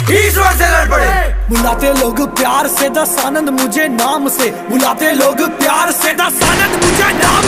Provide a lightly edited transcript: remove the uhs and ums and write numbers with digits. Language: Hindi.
ईश्वर से लड़ पड़े। बुलाते लोग प्यार से दस आनंद मुझे नाम से, बुलाते लोग प्यार से दस आनंद मुझे नाम